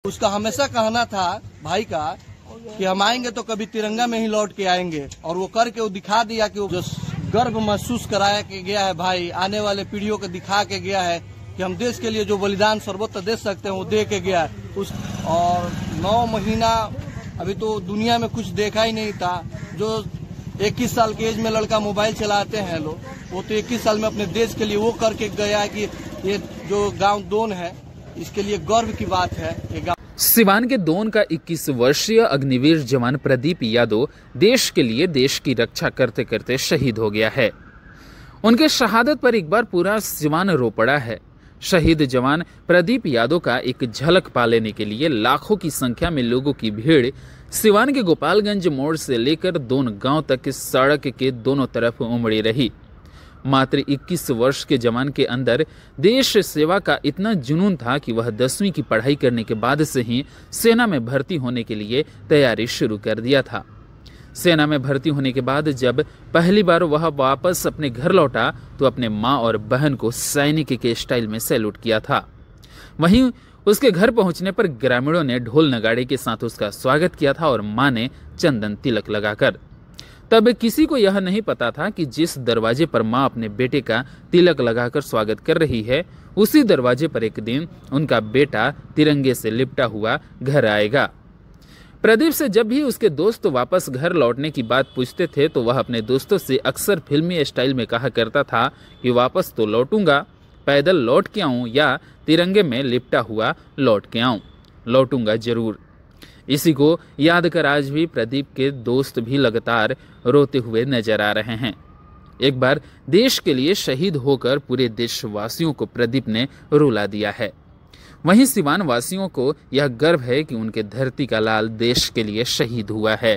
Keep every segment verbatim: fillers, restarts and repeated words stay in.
उसका हमेशा कहना था भाई का कि हम आएंगे तो कभी तिरंगा में ही लौट के आएंगे, और वो करके वो दिखा दिया कि वो जो गर्व महसूस कराया के गया है भाई, आने वाले पीढ़ियों को दिखा के गया है कि हम देश के लिए जो बलिदान सर्वोच्च दे सकते हैं वो दे के गया है उस। और नौ महीना अभी तो दुनिया में कुछ देखा ही नहीं था। जो इक्कीस साल के एज में लड़का मोबाइल चलाते हैं लोग, वो तो इक्कीस साल में अपने देश के लिए वो करके गया है कि ये जो गांव दोन है इसके लिए गर्व की बात है। ये गांव सिवान के दोन का इक्कीस वर्षीय अग्निवीर जवान प्रदीप यादव देश के लिए देश की रक्षा करते करते शहीद हो गया है। उनके शहादत पर एक बार पूरा सिवान रो पड़ा है। शहीद जवान प्रदीप यादव का एक झलक पा लेने के लिए लाखों की संख्या में लोगों की भीड़ सिवान के गोपालगंज मोड़ से लेकर दोन गांव तक की सड़क के दोनों तरफ उमड़ी रही। मात्र इक्कीस वर्ष के जवान के अंदर देश सेवा का इतना जुनून था कि वह दसवीं की पढ़ाई करने के बाद से ही सेना में भर्ती होने के लिए तैयारी शुरू कर दिया था। सेना में भर्ती होने के बाद जब पहली बार वह वापस अपने घर लौटा तो अपने मां और बहन को सैनिक के स्टाइल में सैल्यूट किया था। वहीं उसके घर पहुंचने पर ग्रामीणों ने ढोल नगाड़े के साथ उसका स्वागत किया था और मां ने चंदन तिलक लगाकर। तब किसी को यह नहीं पता था कि जिस दरवाजे पर मां अपने बेटे का तिलक लगाकर स्वागत कर रही है, उसी दरवाजे पर एक दिन उनका बेटा तिरंगे से लिपटा हुआ घर आएगा। प्रदीप से जब भी उसके दोस्त वापस घर लौटने की बात पूछते थे तो वह अपने दोस्तों से अक्सर फिल्मी स्टाइल में कहा करता था कि वापस तो लौटूंगा, पैदल लौट के आऊं या तिरंगे में लिपटा हुआ लौट के आऊं, लौटूंगा जरूर। इसी को याद कर आज भी प्रदीप के दोस्त भी लगातार रोते हुए नजर आ रहे हैं। एक बार देश के लिए शहीद होकर पूरे देशवासियों को प्रदीप ने रुला दिया है। वहीं सिवान वासियों को यह गर्व है कि उनके धरती का लाल देश के लिए शहीद हुआ है।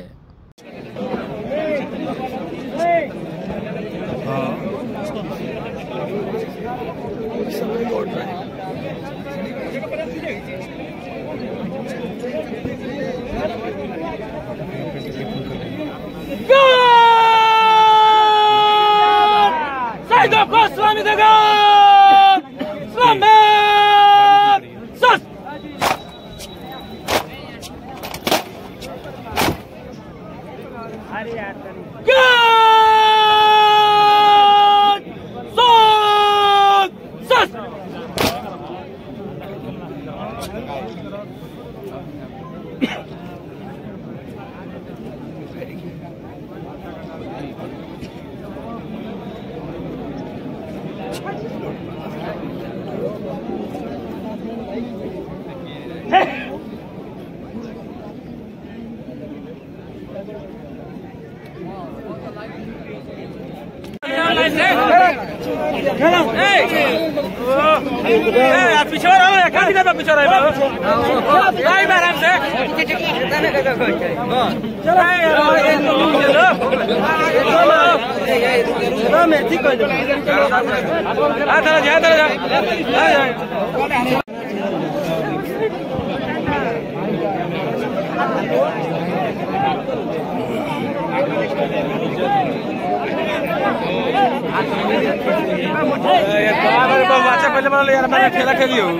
पीछे रहो, क्या दिक्कत है? पीछे रहो, भाई आराम से चलो मैं ठीक कर अच्छा पहले बना यार, मैं खेला खेली हूँ।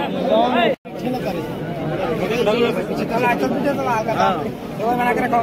बना के रखो।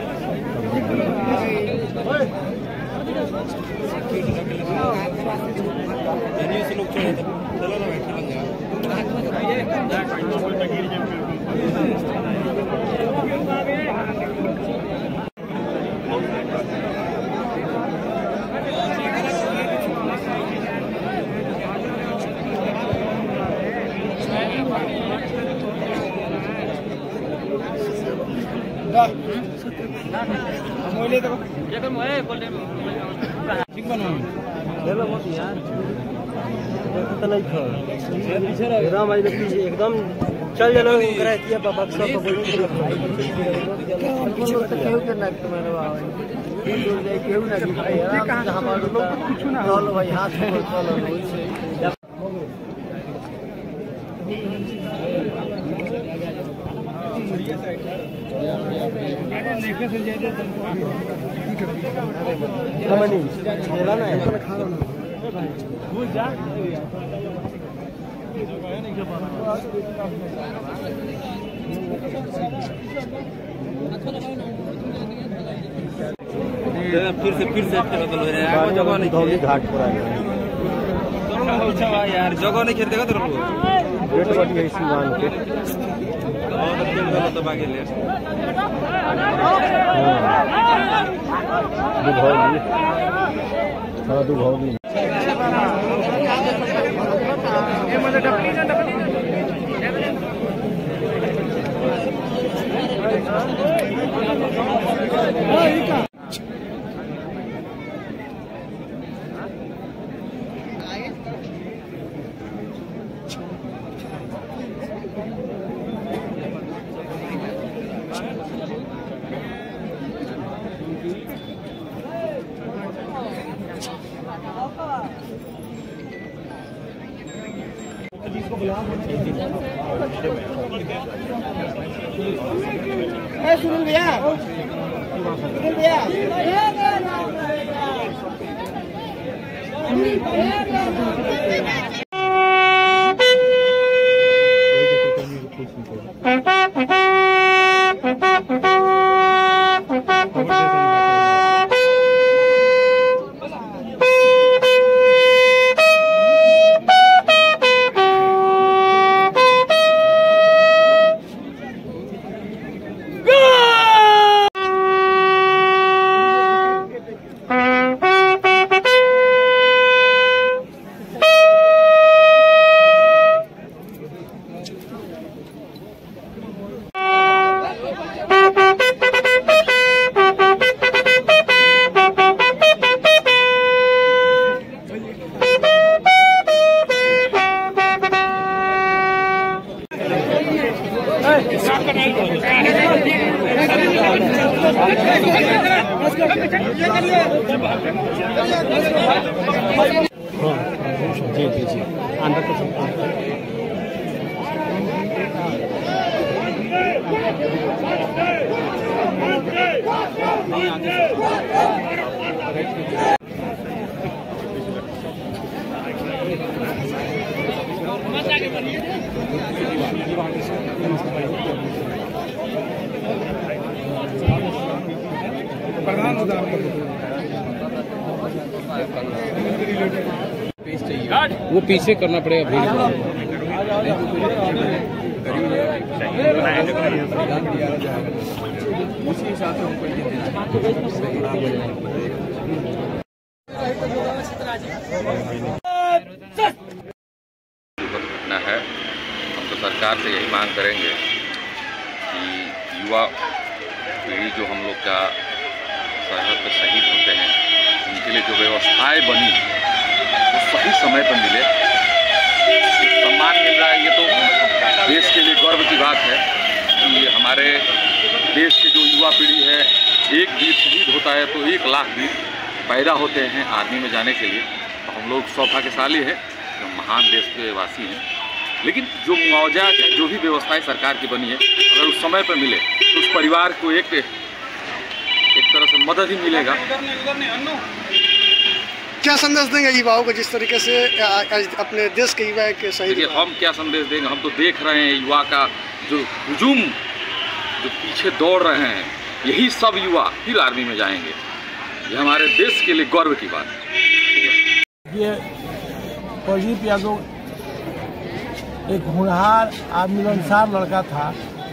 ठीक बनो यार, एकदम एकदम चल चलो भाई हाथ ना फिर से फिर से जगह नहीं घाट पर यार जगह नहीं खेलते तो सीमान के तो बाकी ले हाँ दुभौली सुनील भैया सुनील भैया जी जी जी अंदर को वो पीछे करना पड़ेगा भीड़ घटना है। हम तो सरकार से यही मांग करेंगे कि युवा पीढ़ी जो हम लोग का सरहद पर शहीद होते हैं उनके लिए जो व्यवस्थाएं बनी वो सही समय पर मिले। सम्मान मिल रहा है, ये तो देश के लिए गर्व की बात है कि हमारे देश के जो युवा पीढ़ी है, एक वीर शहीद होता है तो एक लाख वीर पैदा होते हैं आर्मी में जाने के लिए। तो हम लोग सौभाग्यशाली है, महान देश के वासी हैं। लेकिन जो मुआवजा जो भी व्यवस्थाएं सरकार की बनी है, अगर उस समय पर मिले तो उस परिवार को एक एक तरह से मदद ही मिलेगा। क्या संदेश देंगे युवाओं को जिस तरीके से अपने देश के युवा के शहीद? देखिए, हम क्या संदेश देंगे, हम तो देख रहे हैं युवा का जो हुजूम जो पीछे दौड़ रहे हैं, यही सब युवा फिर आर्मी में जाएंगे। ये हमारे देश के लिए गर्व की बात है। ये प्रदीप यादव एक होनहार आत्मनिर्भर लड़का था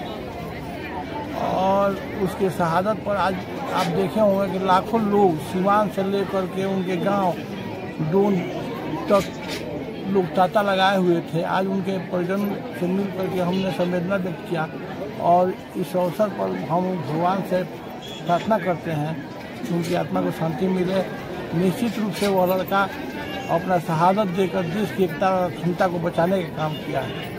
और उसके शहादत पर आज आप देखे होंगे कि लाखों लोग सीवान से लेकर के उनके गांव डोन तक लोग तांता लगाए हुए थे। आज उनके परिजन से मिल करके हमने संवेदना व्यक्त किया और इस अवसर पर हम भगवान से प्रार्थना करते हैं कि उनकी आत्मा को शांति मिले। निश्चित रूप से वह लड़का अपना शहादत देकर देश की एकता और अखंडता को बचाने का काम किया है।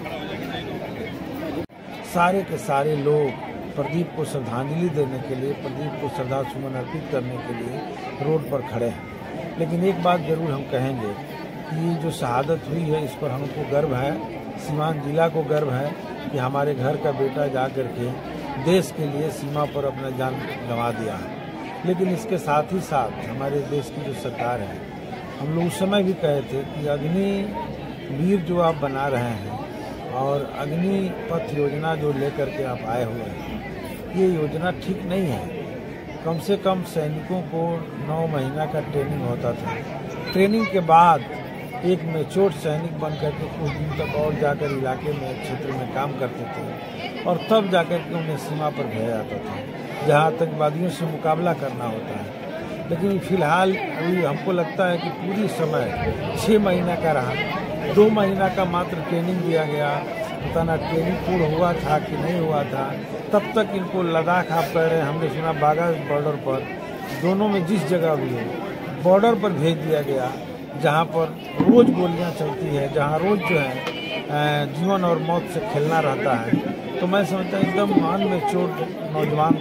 सारे के सारे लोग प्रदीप को श्रद्धांजलि देने के लिए, प्रदीप को श्रद्धा सुमन अर्पित करने के लिए रोड पर खड़े हैं। लेकिन एक बात जरूर हम कहेंगे कि जो शहादत हुई है इस पर हमको गर्व है, सीवान जिला को गर्व है कि हमारे घर का बेटा जा कर के देश के लिए सीमा पर अपना जान गंवा दिया है। लेकिन इसके साथ ही साथ हमारे देश की जो सरकार है, हम लोग उस समय भी कहे थे कि अग्नि वीर जो आप बना रहे हैं और अग्निपथ योजना जो लेकर के आप आए हुए हैं, ये योजना ठीक नहीं है। कम से कम सैनिकों को नौ महीना का ट्रेनिंग होता था। ट्रेनिंग के बाद एक मैच्योर सैनिक बनकर के कुछ दिन तक और जाकर इलाके में क्षेत्र में काम करते थे और तब जाकर के उन्हें सीमा पर भेजा जाता था जहां आतंकवादियों से मुकाबला करना होता है। लेकिन फिलहाल अभी हमको लगता है कि पूरी समय छः महीना का रहा, दो महीना का मात्र ट्रेनिंग दिया गया। पता ना ट्रेनिंग पूर्ण हुआ था कि नहीं हुआ था। तब तक इनको लद्दाख आप कह रहे हैं, हमने सुना बाघा बॉर्डर पर, दोनों में जिस जगह भी हो बॉर्डर पर भेज दिया गया जहां पर रोज़ गोलियां चलती है, जहां रोज़ जो है जीवन और मौत से खेलना रहता है। तो मैं समझता हूँ एकदम मान में चोट नौजवान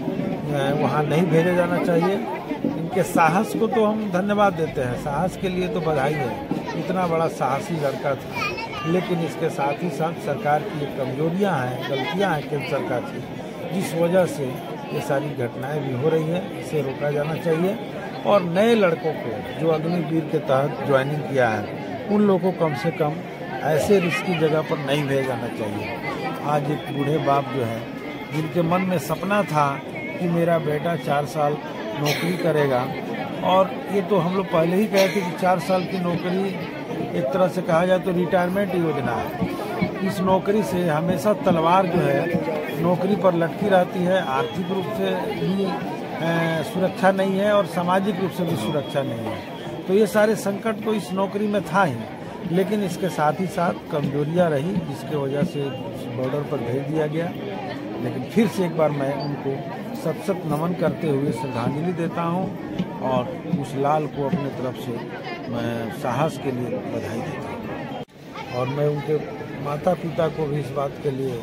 को वहाँ नहीं भेजा जाना चाहिए। इनके साहस को तो हम धन्यवाद देते हैं, साहस के लिए तो बधाई है, इतना बड़ा साहसी लड़का था। लेकिन इसके साथ ही साथ सरकार की कमजोरियां हैं, गलतियां हैं केंद्र सरकार की, जिस वजह से ये सारी घटनाएं भी हो रही हैं। इसे रोका जाना चाहिए और नए लड़कों को जो अग्निवीर के तहत ज्वाइनिंग किया है उन लोगों को कम से कम ऐसे रिस्की जगह पर नहीं भेजा जाना चाहिए। आज एक बूढ़े बाप जो है, जिनके मन में सपना था कि मेरा बेटा चार साल नौकरी करेगा, और ये तो हम लोग पहले ही कहे थे कि चार साल की नौकरी एक तरह से कहा जाए तो रिटायरमेंट योजना है। इस नौकरी से हमेशा तलवार जो है नौकरी पर लटकी रहती है। आर्थिक रूप से भी सुरक्षा नहीं है और सामाजिक रूप से भी सुरक्षा नहीं है। तो ये सारे संकट तो इस नौकरी में था ही, लेकिन इसके साथ ही साथ कमजोरियां रही, जिसके वजह से बॉर्डर पर भेज दिया गया। लेकिन फिर से एक बार मैं उनको सत सत नमन करते हुए श्रद्धांजलि देता हूं और उस लाल को अपने तरफ से मैं साहस के लिए बधाई देता हूं। और मैं उनके माता पिता को भी इस बात के लिए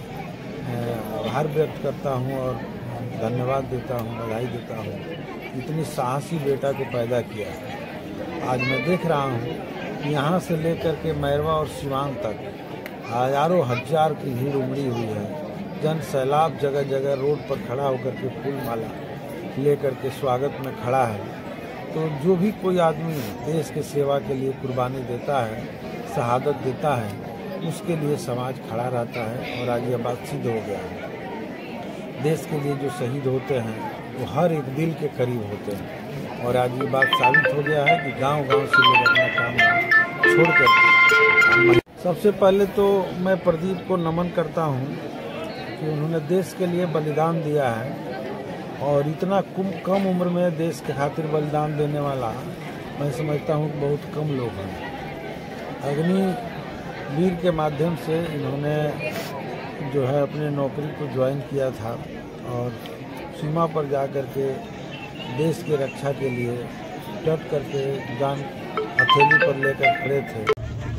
आभार व्यक्त करता हूं और धन्यवाद देता हूं, बधाई देता हूं। इतनी साहसी बेटा को पैदा किया। आज मैं देख रहा हूं कि यहाँ से लेकर के मैरवा और सिवान तक हजारों हजार की भीड़ उमड़ी हुई है। जन सैलाब जगह जगह रोड पर खड़ा होकर के फूल माला लेकर के स्वागत में खड़ा है। तो जो भी कोई आदमी देश के सेवा के लिए कुर्बानी देता है, शहादत देता है, उसके लिए समाज खड़ा रहता है। और आज यह बात सिद्ध हो गया है, देश के लिए जो शहीद होते हैं वो हर एक दिल के करीब होते हैं। और आज ये बात साबित हो गया है कि गांव-गांव से लोग अपना काम छोड़ कर। सबसे पहले तो मैं प्रदीप को नमन करता हूँ कि उन्होंने देश के लिए बलिदान दिया है और इतना कम उम्र में देश के खातिर बलिदान देने वाला मैं समझता हूँ कि बहुत कम लोग हैं। अग्निवीर के माध्यम से इन्होंने जो है अपने नौकरी को ज्वाइन किया था और सीमा पर जा कर के देश की रक्षा के लिए डट करके जान हथेली पर लेकर खड़े थे।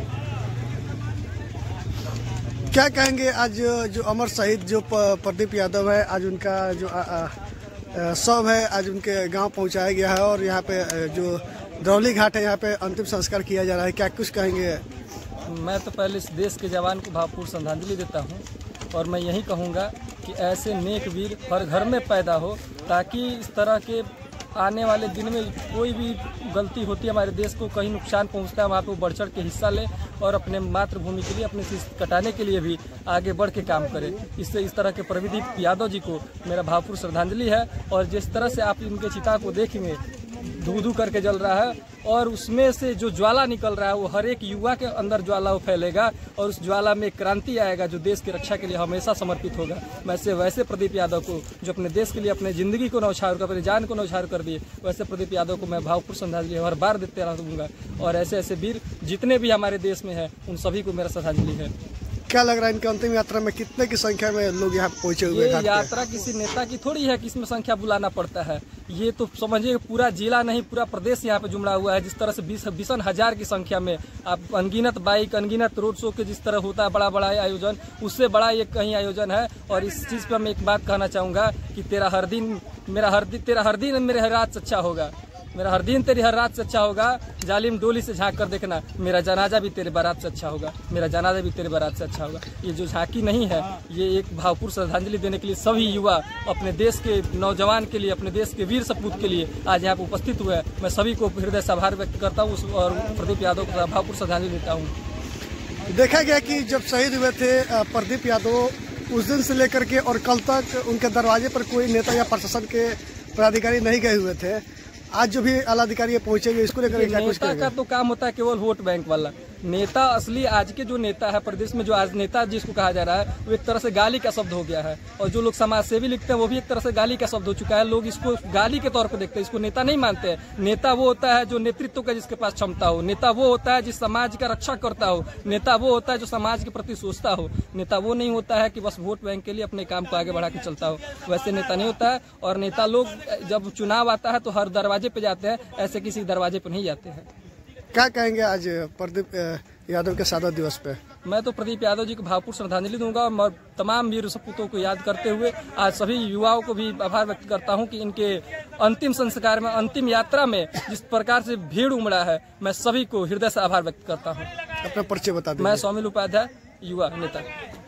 क्या कहेंगे आज जो अमर शहीद जो प्रदीप यादव है, आज उनका जो शव है आज उनके गांव पहुंचाया गया है और यहाँ पे जो दरौली घाट है यहाँ पे अंतिम संस्कार किया जा रहा है, क्या कुछ कहेंगे? मैं तो पहले इस देश के जवान को भावपूर्ण श्रद्धांजलि देता हूँ और मैं यही कहूँगा कि ऐसे नेक वीर हर घर में पैदा हो, ताकि इस तरह के आने वाले दिन में कोई भी गलती होती है हमारे देश को कहीं नुकसान पहुंचता है, वहाँ पे वो बढ़ चढ़ के हिस्सा ले और अपने मातृभूमि के लिए, अपने शीश कटाने के लिए भी आगे बढ़ के काम करे। इससे इस तरह के प्रदीप यादव जी को मेरा भावपूर्ण श्रद्धांजलि है। और जिस तरह से आप इनके चिता को देखेंगे धू धू करके जल रहा है और उसमें से जो ज्वाला निकल रहा है वो हर एक युवा के अंदर ज्वाला वो फैलेगा और उस ज्वाला में क्रांति आएगा जो देश की रक्षा के लिए हमेशा समर्पित होगा। वैसे वैसे प्रदीप यादव को जो अपने देश के लिए अपने जिंदगी को न्यौछावर कर, अपनी जान को न्यौछावर कर दिए, वैसे प्रदीप यादव को मैं भावपूर्ण श्रद्धांजलि हर बार देते रहूँगा। और ऐसे ऐसे वीर जितने भी हमारे देश में हैं उन सभी को मेरा श्रद्धांजलि है। क्या लग रहा है इनकी अंतिम यात्रा में कितने की संख्या में लोग यहाँ पहुंचे हुए हैं? ये यात्रा किसी नेता की थोड़ी है कि इसमें संख्या बुलाना पड़ता है। ये तो समझिए पूरा जिला नहीं पूरा प्रदेश यहाँ पे जुमड़ा हुआ है। जिस तरह से बीस बीसन हजार की संख्या में आप अनगिनत बाइक, अनगिनत रोड शो के जिस तरह होता है बड़ा बड़ा आयोजन, उससे बड़ा ये कहीं आयोजन है। और इस चीज पर मैं एक बात कहना चाहूंगा कि तेरा हर दिन मेरा हर दिन तेरा हर दिन मेरे हर रात से अच्छा होगा, मेरा हर दिन तेरी हर रात से अच्छा होगा। जालिम डोली से झांक कर देखना, मेरा जनाजा भी तेरे बारात से अच्छा होगा, मेरा जनाजा भी तेरे बारात से अच्छा होगा। ये जो झांकी नहीं है, ये एक भावपूर्ण श्रद्धांजलि देने के लिए सभी युवा अपने देश के नौजवान के लिए, अपने देश के वीर सपूत के लिए आज यहाँ पर उपस्थित हुए हैं। मैं सभी को हृदय से आभार व्यक्त करता हूँ और प्रदीप यादव को भावपूर्ण श्रद्धांजलि देता हूँ। देखा गया कि जब शहीद हुए थे प्रदीप यादव उस दिन से लेकर के और कल तक उनके दरवाजे पर कोई नेता या प्रशासन के पदाधिकारी नहीं गए हुए थे। आज जो भी आला अधिकारी पहुंचेंगे इसको लेकर क्या कुछ नेता का तो काम होता है केवल वोट बैंक वाला। नेता असली आज के जो नेता है प्रदेश में, जो आज नेता जिसको कहा जा रहा है, वो एक तरह से गाली का शब्द हो गया है। और जो लोग समाज सेवी लिखते हैं वो भी एक तरह से गाली का शब्द हो चुका है। लोग इसको गाली के तौर पर देखते हैं, इसको नेता नहीं मानते हैं। नेता वो होता है जो नेतृत्व का जिसके पास क्षमता हो। नेता वो होता है जिस समाज का रक्षा करता हो। नेता वो होता है जो समाज के प्रति सोचता हो। नेता वो नहीं होता है कि बस वोट बैंक के लिए अपने काम को आगे बढ़ा के चलता हो। वैसे नेता नहीं होता है। और नेता लोग जब चुनाव आता है तो हर दरवाजे पे जाते हैं, ऐसे किसी दरवाजे पे नहीं जाते हैं। क्या कहेंगे आज प्रदीप यादव के शहादत दिवस पे? मैं तो प्रदीप यादव जी को भावपूर्ण श्रद्धांजलि दूंगा और तमाम वीर सपूतों को याद करते हुए आज सभी युवाओं को भी आभार व्यक्त करता हूं कि इनके अंतिम संस्कार में, अंतिम यात्रा में जिस प्रकार से भीड़ उमड़ा है, मैं सभी को हृदय से आभार व्यक्त करता हूं। अपना परिचय बता दीजिए। मैं सौमिल उपाध्याय, युवा नेता।